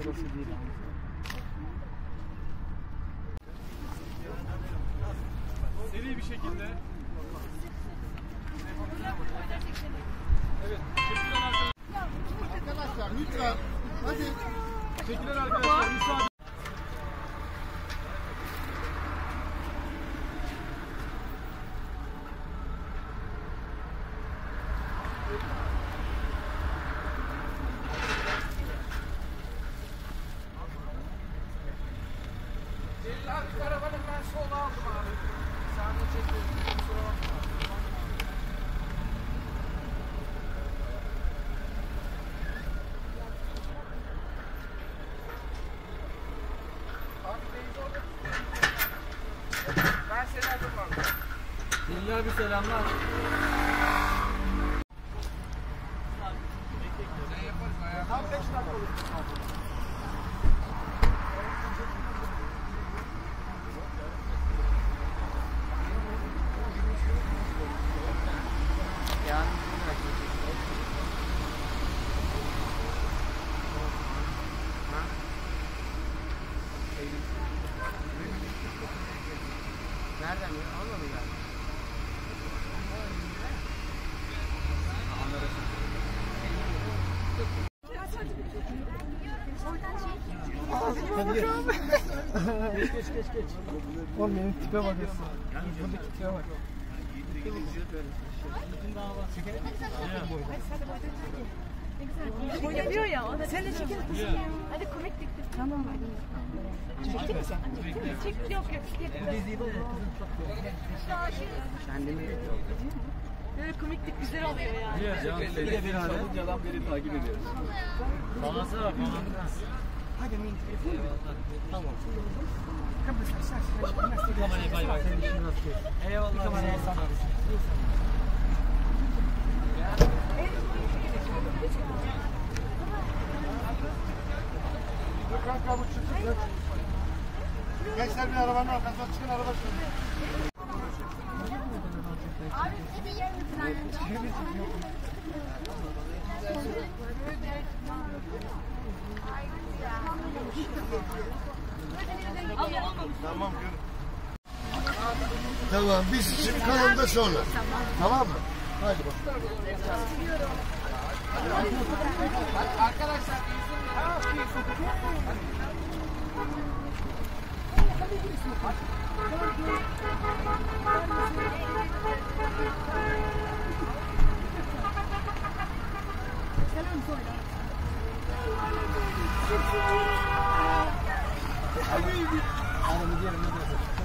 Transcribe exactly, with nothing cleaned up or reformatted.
Burası değil. Seri bir şekilde. Evet. Çekilen arkadaşlar. Arkadaşlar lütfen. Hadi. Çekilen arkadaşlar müsaade. Celil abi karavanı ben sola aldım abi. Sağını çekiyorum. Kusura bakma. Abi teyze orada tutuyorum. Ben seni aldım abi. Celil abi selamlar. Ne yaparız ayağa? Tam beş dakika olur. Nereden ya? Anladın mı? Geç geç geç geç. Oğlum benim tipe bakıyorsun. Buradaki tipe bak. O yapıyor ya. Sen de çekin kızım. Hadi komik dik dik. Tamam hadi. Çekti mi sen? Çek yok yok. Kendimi Böyle komik dik güzel oluyor yani. Can seni de bir çalıncadan beri takip ediyoruz. Bağlansana bak bağlansana. hadi min telefonu. Tamam. Kapısın sen. Kamerayı bay bay. Senin işin nasıl geçti? Eyvallah. Kamerayı sana. Dur kanka bu çıksın. Gençler bir arabanın arkasına çıkın, araba çıkın. Abi size bir yer mi Tamam görün. Tamam biz şimdi kanalda sonra. Tamam mı? Hadi bak. Arkadaşlar Selam söyle. Hadi gidelim.